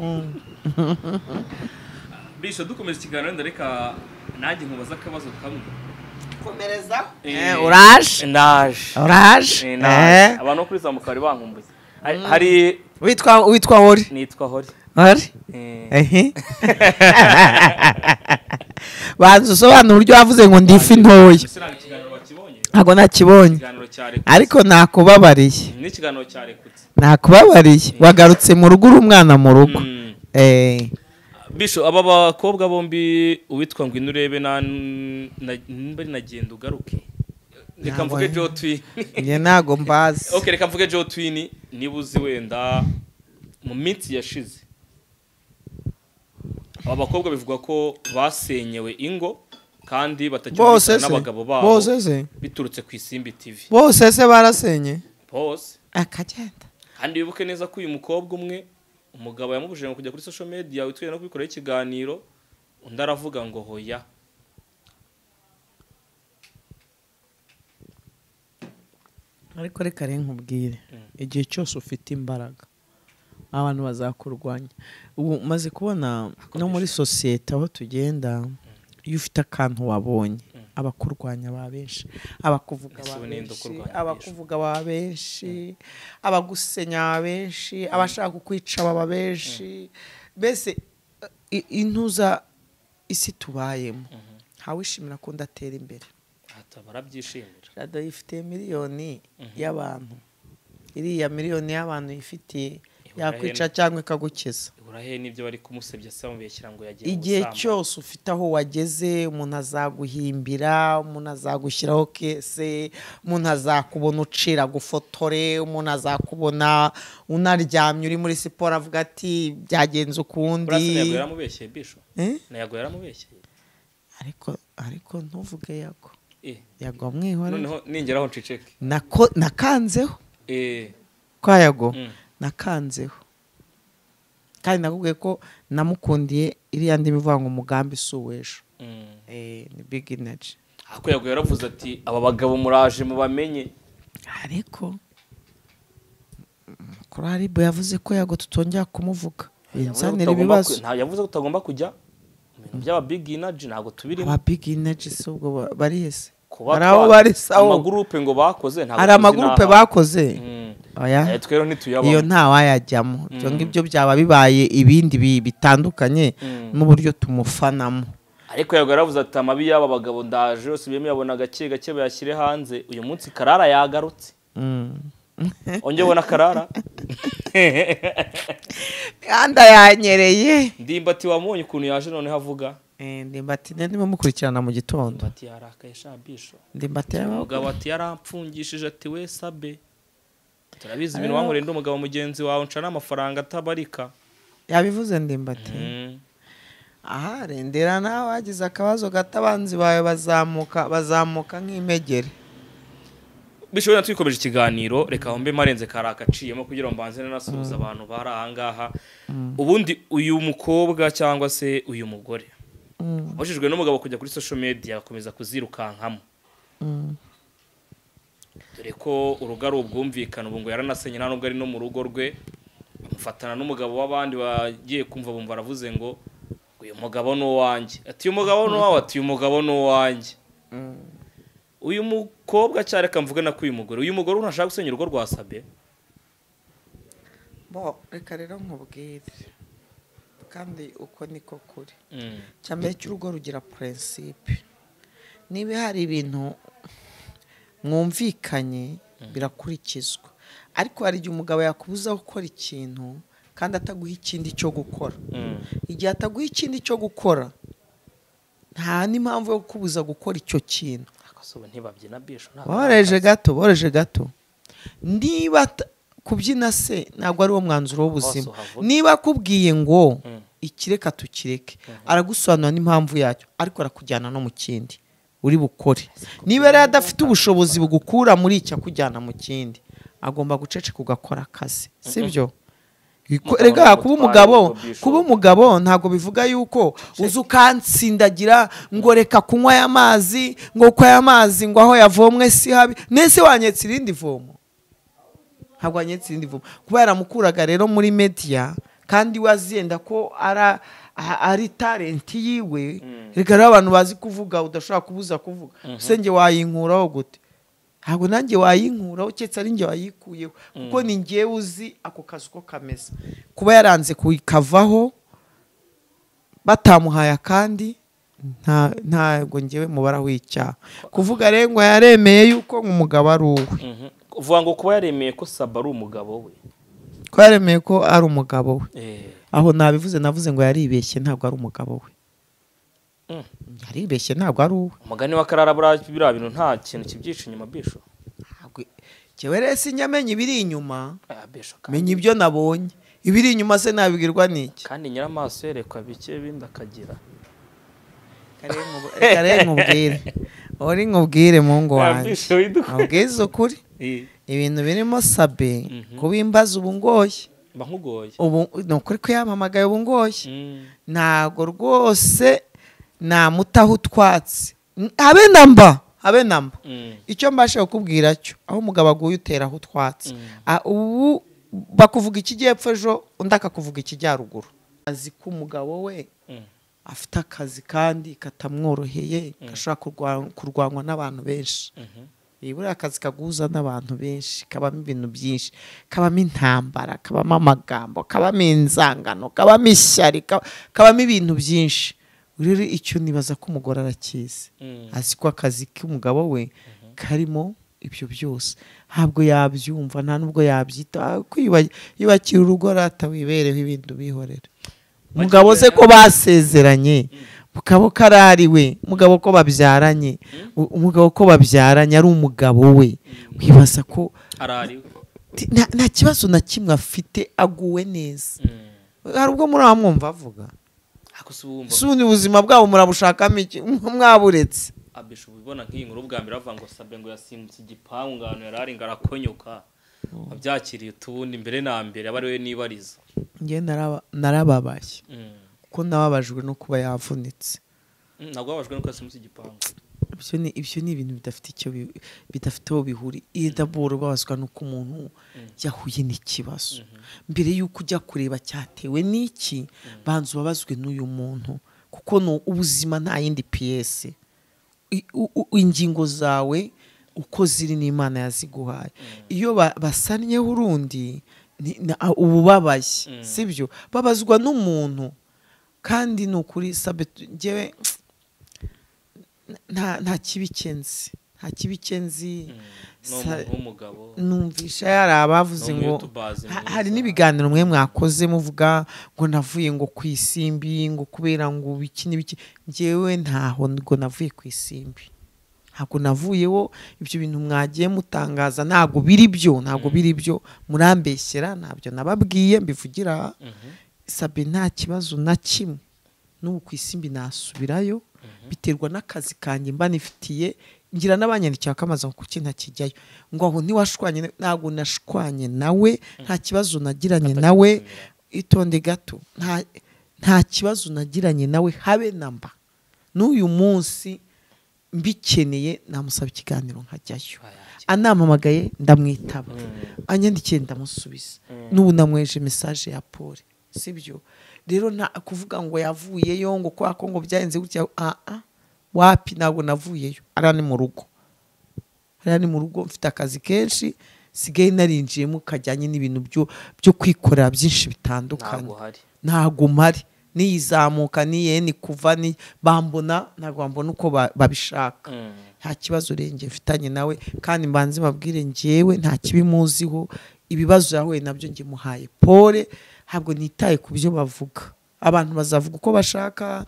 Bisho dukomeza ikiganiro ndareka nanjye nkubaza akabazo kamwe. komereza eh uraje Ndaje. uraje Eh abantu kuri za mukari bankumbuye. Hari witwa witwa hori nitwa hori. hori Eh. ehe banzu sobanura uburyo wavuze ngo ndifi ntoya ntago nakibonye ariko nakubabariye n'ikiganiro cyarekutse nakubabariye wagarutse mu rugo uri umwana mu rugo eh Bisho aba bakobwa bombi uwitwa ngo inurebe na mbari nagenda ugaruke reka mvuge Jo Twin nge nago mbazi okay reka mvuge Jo Twin nibuzi wenda mu minsi yashize aba bakobwa bivuga ko basenyewe ingo kandi batakibona n'abagabo babo bose se biturutse ku Isimbi T V bose se barasenye bose akagenda kandi bibuke neza ko uyu mukobwa umwe umugabo yamubujije kujya kuri social media witwe no kubikora ikiganiro undi aravuga ngo hoya ariko reka rero nkubwire igihe cyose ufite imbaraga abantu bazakurwanya ubu maze kubona no muri societe aho tugenda iyo ufite akantu wabonye abakurwanya ba benshi abakuvuga ba benshi abakuvuga ba benshi abagusenya ba benshi abashaka kukwica baba benshi bese intuza isi tubayemo hawishimira ko ndatera imbere barabyishimira rado ifite miliyoni y'abantu iriya miliyoni y'abantu ifitiye yakwica cyangwa ikagukiza urahe nibyo bari kumusebya se bamubeshyira ngo yagiye igihe cyose ufite aho wageze umuntu azaguhimbira umuntu azagushyiraho kese umuntu azakubona ucira gufotore umuntu azakubona unaryamye uri muri siporo avuga ati byagenze ukundi Yago yaramubeshyeye Bisho na Yago yaramubeshyeye ariko ariko ntuvuge Yago eh Yago mwihora noneho ningeraho nciceke nako nakanzeho eh kwa Yago nakanzeho kandi nakubwiye ko namukundiye iriya ndimi ivuga ngo umugambi suwesho eh ni big energy ako Yago yaravuze ati aba bagabo muraje mubamenye ariko kuri Haribo yavuze ko Yago tutongera kumuvuga insanira ibibazo nta yavuze ko utagomba kujya ibintu by'aba big energy ntago tubirimo aba big energy se ubwo bari hese araho bari sawo amagroupe ngo bakoze ntago ari amagroupe bakoze oya twero ntituyabamo iyo nta wayajyamo byo ngibyo byaba bibaye ibindi bitandukanye n'uburyo tumufanamo ariko Yago yaravuze ati amabi y'aba bagabo ndaje yose biyeme yabona gake gake bayashyire hanze uyu munsi Karara yagarutse onge bona Karara anda yanyereye Ndimbati wamonye ukuntu yaje none havuga eh Ndimbati ndimo mukurikirana mu gitondo Ndimbati yarakaye sha Bisho Ndimbati umugabo ati yarampfungishije ati we sabe turabizi ibintu wankoreye ndi umugabo mugenzi wawe nca n'amafaranga atabarika yabivuze Ndimbati aha rendera nawe wagize akabazo gatabanzi bawe bazamuka bazamuka nk'imegere Bisho na twikomeje ikiganiro reka hombe marenze karakaciyemo kugira ngo mbanze nasubiza abantu bari ahangaha ubundi uyu mukobwa cyangwa se uyu mugore wajijwe n'umugabo kujya kuri social media akomeza kuzirukankamo dore ko uruga ari ubwumvikana ubu ngo yaranasenye nta nubwo ari no mu rugo rwe amufatana n'umugabo w'abandi wagiye kumva bumva aravuze ngo uyu mugabo ni uwanjye ati uyu mugabo ni uwawe ati uyu mugabo ni uwanjye uyu mukobwa cyareka mvuga na uyu mugore uyu mugore unashaka gusenya urugo rwa Sabe bo reka rero nkubwire kandi uko niko kuri cyambere cy'urugo rugira principe niba hari ibintu mwumvikanye birakurikizwa ariko hari igihe umugabo yakubuza gukora ikintu kandi ataguha ikindi cyo gukora igihe ataguha ikindi cyo gukora nta n'impamvu yo kukubuza gukora icyo kintu boreje gato boreje gato niba kubyina se ntabwo ari wo mwanzuro w'ubuzima niba akubwiye ngo ikireka tukireke aragusobanura n'impamvu yacyo ariko arakujyana no mu kindi uri bukore niba rero adafite ubushobozi bugukura muri icyo akujyana mu kindi agomba guceceka ugakora akazi sibyo rega kuba umugabo kuba umugabo ntago bivuga yuko uzu kansindagira ngo reka kunywa aya mazi ngo kwa aya mazi ngo aho yavomwe si habi nese wanyetse irindi vomo ntabwo wanyetse irindi vomo kuba yaramukuraga rero muri media kandi wazenda ko ara ari talent yiwe rega rero abantu bazi kuvuga udashobora kubuza kuvuga senge wayinkuraho gute ntabwo nanjye wayinkuraho cyetse ari njye wayikuyeho kuko ni ngiye uzi ako kazi uko kameze kuba yaranze kuyikavaho batamuhaya kandi nta ntago ngewe mubara w'icyaha kuvuga rero ngo yaremeye yuko umugabo ari uwe uvuga ngo kuba yaremeye ko Saba ari umugabo we ko yaremeye ko ari umugabo we aho nabivuze navuze ngo yaribeshye ntabwo ari umugabo we yaribeshye ntabwo ari uwe umugani wa Karara buriya bintu nta kintu kibyica inyuma bisho cyewe rero sinyamenye ibiri inyuma menya ibyo nabonye ibiri inyuma se nabigirwa n'iki kandi nyiramaso yerekwa bike bindi akagira kare nkubwire uri nkubwire mungu wanjye nkubwize ukuri ibintu birimo Sabe kubimbaza ubu ngoye mba nkugoye ubu ni ukuri ko yamamagaye ubu ngoye ntago rwose namutaho utwatsi habe namba habe namba icyo mbasha kukubwira cyo aho umugabo aguye uteraho utwatsi ubu bakuvuga ikijyepfo ejo undi akakuvuga ikijyaruguru azi ko umugabo we afite akazi kandi katamworoheye gashobora kurwanwa n'abantu benshi buriya akazi kaguza n'abantu benshi kabamo ibintu byinshi kabamo intambara kabamo amagambo kabamo inzangano kabamo ishyari kabamo ibintu byinshi rero icyo nibaza ko umugore arakizi azi ko akazi k'umugabo we karimo ibyo byose ntabwo yabyumva nta nubwo yabyita kwiyubakira urugo ratawibereho ibintu bihorera umugabo se ko basezeranye mugabo karariwe umugabo ko babyaranye umugabo ko babyaranye ari umugabo we wibaza ko arariwe nta kibazo na kimwe afite aguwe neza hari ubwo muri amwumva avuga sundi ubuzima bwabo murabushakamo iki mwaburetse abisho ubibona nk'iyi nkuru bwa mbere bava ngo Sabe ngo yasimbutse igipangu ngano yarari ngarakonyoka abyakiriye tubundi mbere na mbere aba ari we nibariza nge narababaye kuko nababajwe no kuba yavunitse ntabwo babajwe no kwasimbutse igipangu ibyo ni ibyo ni ibintu bidafite icyo bidafite aho bihuri iyo daboro babazwa nuko umuntu yahuye n'ikibazo mbere yuko ujya kureba cyatewe n'iki banza ubabazwe n'uyu muntu kuko no ubuzima nta yindi piyese ingingo zawe uko ziri n'Imana yaziguhaye iyo basanyeho urundi ububabaye sibyo babazwa n'umuntu kandi nukuri Sabe ngewe nta nta kibikenzi nta kibikenzi numvisha yari abavuze ngo hari n'ibiganiro mwe mwakoze muvuga ngo navuye ngo ku isimbi ngo kubera ngo biki n'ibiki ngewe ntaho ngo navuye ku isimbi ntabwo navuyeho ibyo bintu mwagiye mutangaza ntabwo biri byo ntabwo biri byo murambeshyera ntabyo nababwiye mbivugira Sabe nta kibazo na kimwe n'ubu ku isimbi nasubirayo biterwa n'akazi kanjye mba nifitiye ngira n'abanyandikiye akamaza kuki ntakijyayo ngo aho ntiwashwanye ntabwo nashwanye nawe nta kibazo nagiranye nawe itonde gato nta nta kibazo nagiranye nawe habe namba n'uyu munsi mbikeneye namusaba ikiganiro nkajyayo anampamagaye ndamwitaba anyandikiye ndamusubiza n'ubu namweje message ya Paul sibyo rero nta kuvuga ngo yavuyeyo ngo kwa ko ngo byayenze gutya a a wapi ntabwo navuyeyo arani mu rugo arani mu rugo mfite akazi kenshi sigaye narinjiyemo kajyanye n'ibintu byo byo kwikorera byinshi bitandukanye ntago mari niyizamuka niye ni kuva ni bambona ntago bambona uko babishaka nta kibazo renge mfitanye nawe kandi mbanze babwire ngewe nta kibimuziho ibibazo yahuye nabyo nge muhaye Pole ntabwo nitaye ku byo bavuga abantu bazavuga uko bashaka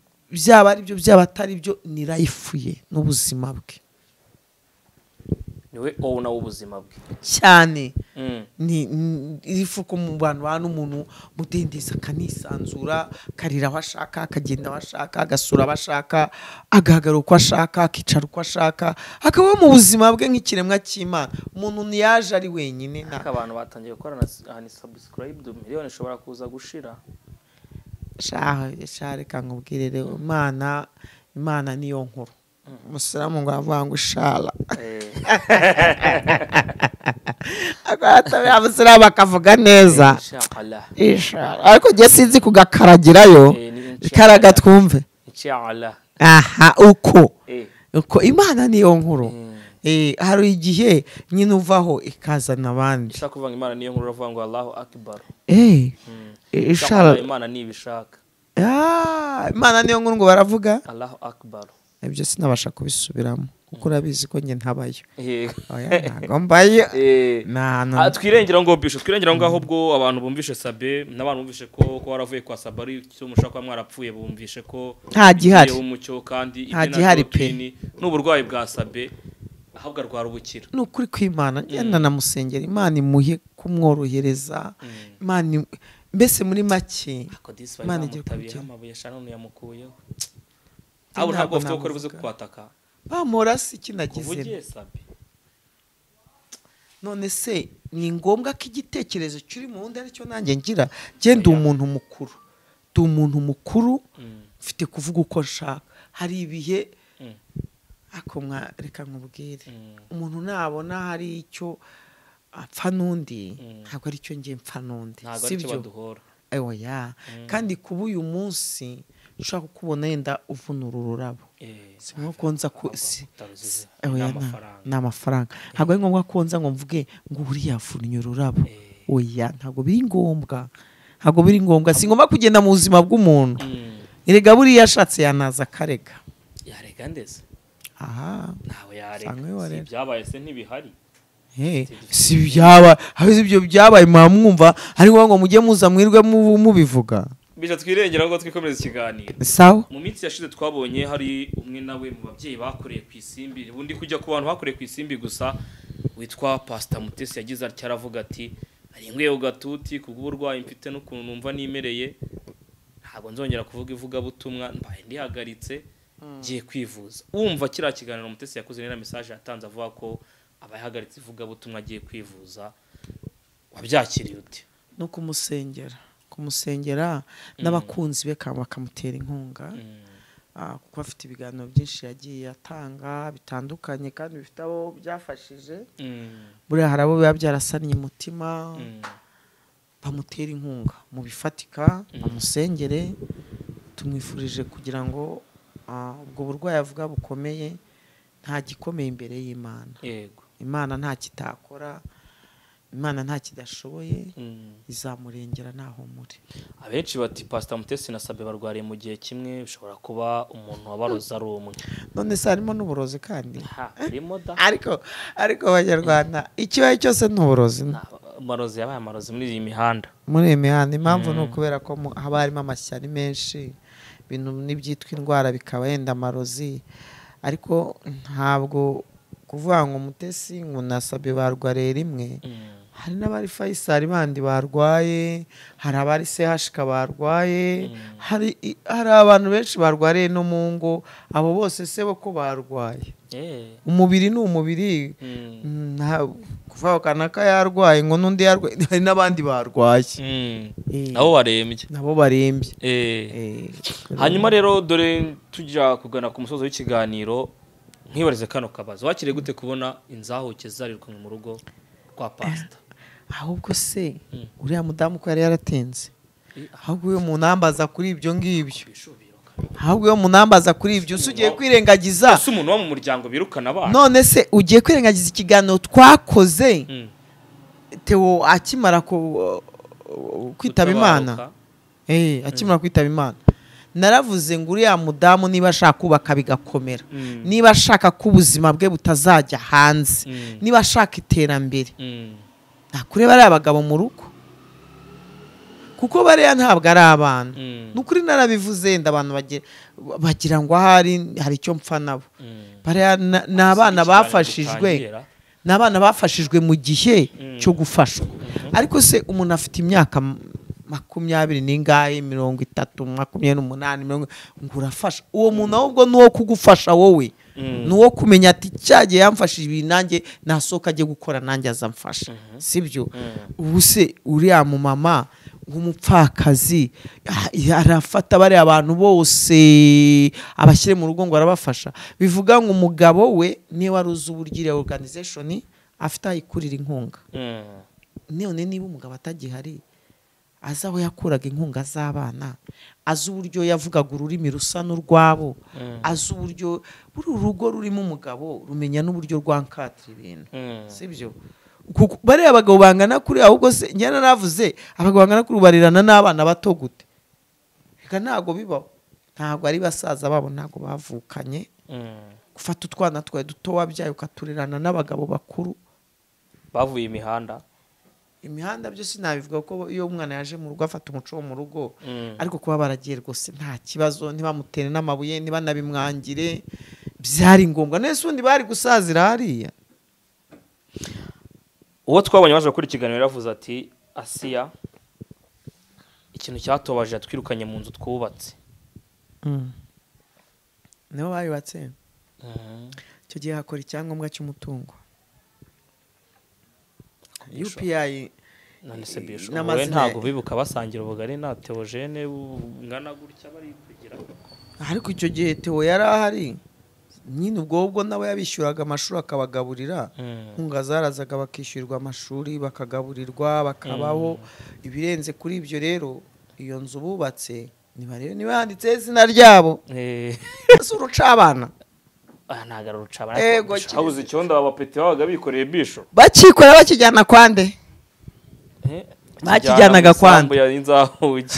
byaba ari byo byaba atari byo ni life ye n'ubuzima bwe niwe owner w'ubuzima bwe cyane Mm. ni ifuko mu bantu bana umuntu mudendeza akanisanzura karira aho ashaka akagenda aho ashaka agasura aho ashaka agahagarara uko ashaka akicara uko ashaka akaba mu buzima bwe nk'ikiremwa cy'Imana umuntu ntiyaje ari wenyine na ariko abantu batangiye gukora na ni subscribe miliyoni ishobora kuza gushira shaha shareka nkubwirire Imana Imana niyo nkuru Musiramu ngo avuga ngo shala akata ya Musiramu akavuga neza inshallah inshallah ariko je sinzi kugakaragirayo karaga twumve inshallah aha uko eh uko Imana niyo nkuru eh hari igihe nyine uvaho ikazana abandi ishaka kuvuga Imana niyo nkuru uvuga ngo Allahu akbar eh inshallah Imana nibishaka ah Imana niyo nkuru ngo baravuga Allahu akbar ibyo sinabasha kubisubiramo kuko urabizi ko nge ntabayo eh oya ntago mbayo eh nana twirengera ngo bisho twirengera ngo ahubwo abantu bumvishe Sabe n'abantu bumvishe ko ko waravuye kwa Sabari cyo mushaka kwa mwarapfuye bumvishe ko nta gihari umucyo kandi nta gihari pe n'uburwayi bwa Sabe ahabwa rwara ubukira nukuri kw'Imana ngenda namusengera Imana imuhe kumworohereza Imana mbese muri make Imana igiye kubiha amabuye shanone yamukuyeho abo ntabwo ufite uko ribuze kwataka bamorasi kinagize kuvugiye Sabe none se ni ngombwa ko igitekerezo cyuri mu wundi aricyo nanjye ngira genda umuntu mukuru ndi umuntu mukuru mfite kuvuga uko nshaka hari ibihe ako mwa reka nkubwire umuntu nabona hari icyo apfa n'undi ntabwo aricyo ngiye mpfa n'undi sibyo ewa ya kandi kuba uyu munsi ushaka kubona yenda uvunura ururabo simwe konza ko na amafaranga ntabwo ari ngombwa konza ngo mvuge ngo uriya avunnye ururabo oya ntabwo biri ngombwa ntabwo biri ngombwa si ngombwa kugenda mu buzima bw'umuntu erega buriya ashatse yanaza akarega yarega ndetse aha nawe yarega byabaye se ntibihari eh si byaba habize ibyo byabaye mwumva ari ngo mujye muza mwirwe mubivuga bisha twirengera ngo twikomereza ikiganiro sawa mu minsi yashize twabonye hari umwe nawe mu babyeyi bakoreye ku isimbi ubundi kujya ku bantu bakoreye ku isimbi gusa witwa Pastor Mutesi yagize atya aravuga ati ari ngweyo gatuti kubw'uburwayi mfite no kuntu numva nimereye ntabwo nzongera kuvuga ivuga butumwa mbaye ndihagaritse giye kwivuza umva kira kiganiro Mutesi yakoze nera message yatanze avuga ko abayahagaritse ivuga butumwa agiye kwivuza wabyakiriye ute no kumusengera kumusengera n'abakunzi be kamba bakamutera inkunga kuko afite ibiganiro byinshi yagiye atanga bitandukanye kandi bifite abo byafashije buriya hari abo biba byarasannye umutima bamutera inkunga mu bifatika bamusengere tumwifurije kugira ngo ubwo burwayi avuga bukomeye nta gikomeye imbere y'Imana yego Imana nta kitakora Imana nta kidashoboye izamurengera naho muri abenshi bati Pastor Mutesi na Sabe barwariye mu gihe kimwe bishobora kuba umuntu wabaroza ari umwe none se harimo n'uburozi kandi harimo da ariko ariko abanyarwanda ikibaye cyose n'uburozi amarozi yabaye amarozi muri iyi mihanda muri iyi mihanda impamvu ni ukubera ko haba harimo amashyari menshi ibintu n'ibyitwa indwara bikaba yenda amarozi ariko ntabwo kuvuga ngo Mutesi ngo na Sabe barwariye rimwe hari n'abari Faisal bandi barwaye hari abari C H K barwaye hari hari abantu benshi barwariye no mu ngo abo bose se bo ko barwaye umubiri ni umubiri kuvuga kanaka yarwaye ngo nundi yarwaye hari n'abandi barwaye nabo barembye nabo barembye hanyuma rero dore tujya kugana ku musozo w'ikiganiro nkibarize kano kabazo wakire gute kubona inzahuke zarirwa mu rugo kwa Pastor ahubwo se uriya mudamu ko yari yaratenze ahubwo uyu munambaza kuri ibyo ngibyo ahubwo uyu munambaza kuri ibyo usugiye kwirengagiza ese umuntu wo mu muryango birukana abana none se ugiye kwirengagiza ikiganiro twakoze Theo akimara kwitaba Imana eh akimara kwitaba Imana naravuze ngo uriya mudamu niba ashaka kubaka bigakomera niba ashaka ko ubuzima bwe butazajya hanze niba ashaka iterambere nakureba ari abagabo mu rugo kuko bariya ntabwo ari abana nukuri narabivuze nda abantu bagira ngo ahari hari icyo mpfa nabo bariya ni abana bafashijwe n'abana bafashijwe mu gihe cyo gufashwa ariko se umuntu afite imyaka makumyabiri n'ingahe mirongo itatu makumyabiri n'umunani mirongo ngo urafasha uwo muntu ahubwo nuwo kugufasha wowe nuwo kumenya ati cyagiye yamfashije ibi nanjye nasoka agiye gukora nanjye azamfasha sibyo ubu se uriya mu mama nk'umupfakazi arafata bari abantu bose abashyire mu rugo ngo arabafasha bivuga ngo umugabo we niwe waruzi uburyo organization afite ayikurira inkunga none niba umugabo atagihari aza aho yakuraga inkunga z'abana azi uburyo yavugaga ururimi rusa n'urwabo azi uburyo buri urugo rurimo umugabo rumenya n'uburyo rwankatira ibintu sibyo bariya abagabo bangana kuri ahubwo se njyana navuze abagabo bangana kuri barirana n'abana bato gute reka ntago bibaho ntago ari basaza babo ntago bavukanye gufata utwana twawe duto wabyaye ukaturerana n'abagabo bakuru bavuye imihanda imihanda byo sinabivuga ko iyo umwana yaje mu rugo afata umuco wo mu rugo ariko kuba baragiye rwose nta kibazo ntibamutere n'amabuye niba nabimwangire byari ngombwa nese undi bari gusazira hariya uwo twabonye baje gukora ikiganiro yaravuze ati Asiya ikintu cyatobaje twirukanye mu nzu twubatse niho bayubatse icyo gihe hakora icyangombwa cy'umutungo U P I n'amazina ntago bibuka basangira ubugari na Theogene ngana gutya bari kugira ariko icyo gihe Theo yari ahari nyine ubwo ubwo nabo yabishyuraga amashuri akabagaburira nkunga zarazaga bakishyurwa amashuri bakagaburirwa bakabaho ibirenze kuri ibyo rero iyo nzu bubatse niba rero niba handitse izina ryabo eh uruca abana ah nagara ruca abana habuze icyondo abapeti babaga bikoreye bisho bakikora bakijyana kwande eh bakijyanaga kwande ya inzahuge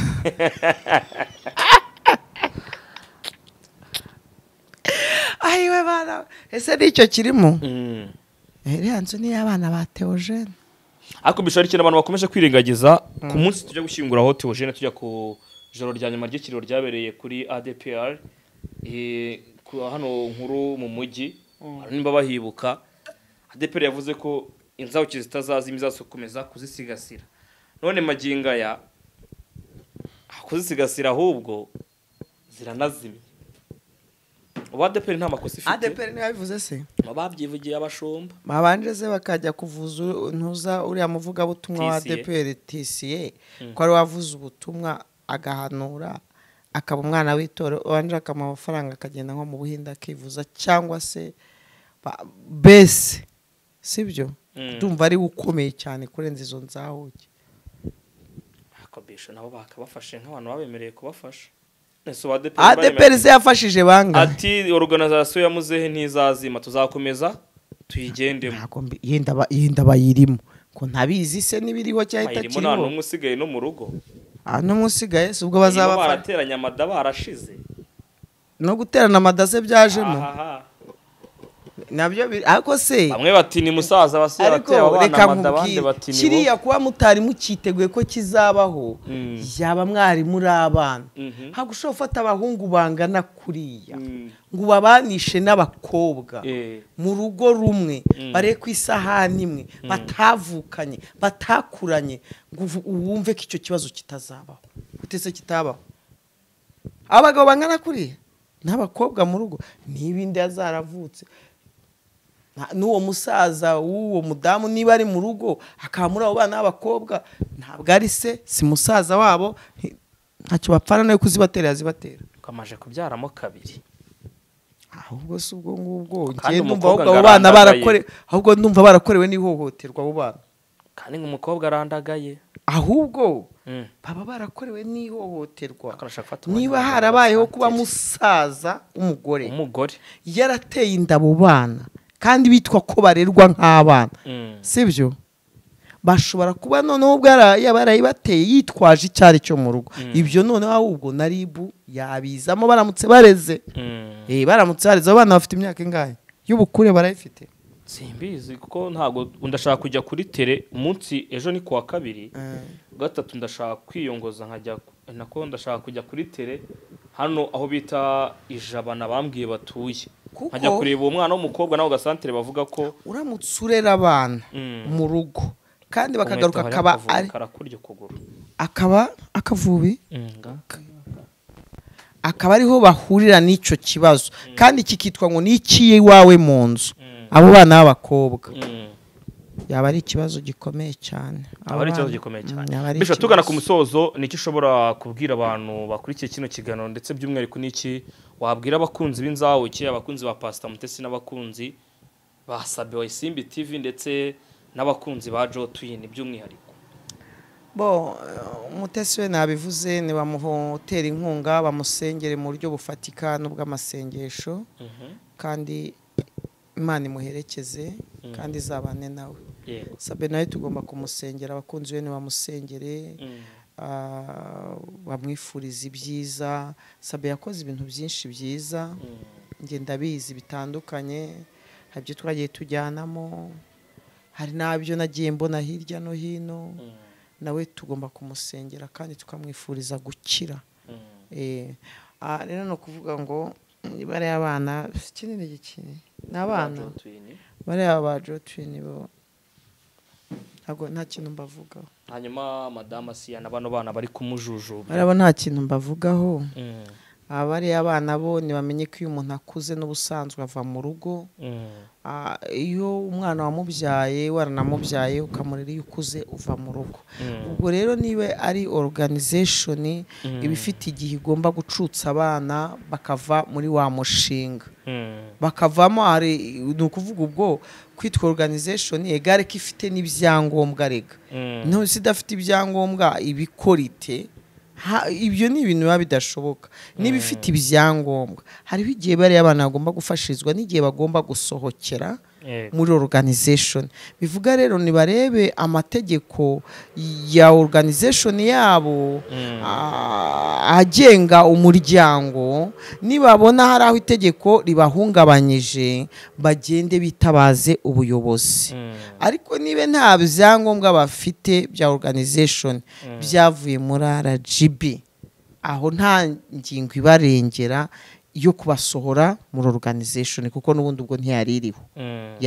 ayiwe bana ese nicyo kirimo mm. ere nzu ni abana ba Theogene ariko bishari cyane abantu bakomeje kwirengagiza mm. ku munsi tujya gushyinguraho Theogene tujya ku joro rya nyuma ry'ikiriro ryabereye kuri A D P R eh hano nkuru mu mujyi mm. nimba bahibuka A D P R yavuze ko inzahuki zitazazima izasokomeza kuzisigasira none maginga ya kuzisigasira ahubwo ziranazimye A D P R nta makosa ifite A D P R ni yabivuze se babyivugiye abashumba mabanje ze bakajya kuvuza ntuza uriya muvuga butumwa wa A D P R T C A ko ari wavuze ubutumwa agahanura akaba umwana w'itoro wanje akama amafaranga akagenda nko mu buhinda akivuza cyangwa se bese sibyo ndumva ari ukomeye cyane kurenza izo nzahuke akabisho nabo bakabafashe nk'abantu babemereye kubafasha A D P R yafashije banga ati organization ya muzehe ntizazima tuzakomeza tuyigendemo yenda yenda bayirimo ko ntabizi se nibiriho cyahita kiriho nta numwe usigaye no mu rugo ah no musigaye ubwo bazaba barateranya amada barashize no guterana amadaze byajemo nabyo ariko se bamwe bati ni musaza basira batera abana amada bande bati ni kiriya kuba mutari mukiteguye ko kizabaho yaba mwari muri abana ntabwo ushobora gufata abahungu bangana kuriya ngo babanishe n'abakobwa mu rugo rumwe bare ku isahani imwe batavukanye batakuranye ngo wumve ko icyo kibazo kitazabaho utese kitabaho abagabo bangana kuriya n'abakobwa mu rugo n'ibindi yazaravutse n'uwo musaza w'uwo mudamu niba ari mu rugo akaba muri abo bana b'abakobwa ntabwo ari se si musaza wabo ntacyo bapfana nayo kuzibatera yazibatera kamaje kubyaramo kabiri ahubwo se ubwo ngubwo ngiye numva ahubwo abo bana barakore ahubwo ndumva barakorewe n'ihohoterwa abo bana kandi nk'umukobwa arandagaye ahubwo baba barakorewe n'ihohoterwa niba harabayeho kuba musaza umugore umugore yarateye indabo bana kandi bitwa ko barerwa nk'abana sibyo bashobora kuba noneho ubwo yabarayibateye yitwaje icyari cyo mu rugo ibyo noneho ahubwo na R I B yabizamo baramutse bareze eh baramutse bareze abana bafite imyaka ingahe y'ubukure barayifite simbizi kuko ntago ndashaka kujya kuri tele umunsi ejo ni kuwa kabiri gatatu ndashaka kwiyongoza nkajya nako ndashaka kujya kuri tele hano aho bita Ijabana bambwiye batuye nkajya kureba uwo mwana w'umukobwa nawe gasantere bavuga ko uramutse urera abana mu rugo kandi bakagaruka akaba ari akaba akavubi akaba ariho bahurira n'icyo kibazo kandi kikitwa ngo n'ikiye iwawe mu nzu abo bana b'abakobwa yaba ari ikibazo gikomeye cyane aba ari ikibazo gikomeye cyane bisho tugana ku musozo niki ushobora kubwira abantu bakurikiye kino kiganiro ndetse by'umwihariko niki wabwira abakunzi b'inzawe iki abakunzi ba Pastor Mutesi n'abakunzi ba Sabe wa Isimbi T V ndetse n'abakunzi ba Joe Twin by'umwihariko bo Mutesi we nabivuze ni bamuhotera inkunga bamusengere mu buryo bufatika n'ubw'amasengesho kandi Imana imuherekeze kandi zabane nawe Sabe nawe tugomba kumusengera abakunzi we ni bamusengere bamwifuriza ibyiza Sabe yakoze ibintu byinshi byiza nge ndabizi bitandukanye hari ibyo twagiye tujyanamo hari nabyo nagiye mbona hirya no hino nawe tugomba kumusengera kandi tukamwifuriza gukira eh rero no kuvuga ngo bare abana kinini gikini n'abana bare aba Joe Twin bo ago nta kintu mbavugaho hanyuma madame Asiya nabano bana bari kumujujuba barabo nta kintu mbavugaho abari abana bo ni bamenye ko uyu muntu akuze n'ubusanzwe ava mu rugo iyo umwana wamubyaye waranamubyaye ukamurera iyo ukuze uva mu rugo ubwo rero niwe ari organization ibifite igihe igomba gucutsa abana bakava muri wa mushinga bakavamo ari nukuvuga ubwo kwitwa organization egare ko ifite n'ibyangombwa rega no sidafite ibyangombwa ibikorite ibyo ni ibintu biba bidashoboka niba ifite ibyangombwa hariho igihe bari abana bagomba gufashirizwa n'igihe bagomba gusohokera muri organization bivuga rero ni barebe amategeko ya organization yabo agenga umuryango nibabona hari aho itegeko ribahungabanyije bagende bitabaze ubuyobozi ariko nibe nta byangombwa bafite bya organization byavuye muri R G B aho nta ngingo ibarengera yo kubasohora muri organization kuko nubundi ubwo ntiyaririho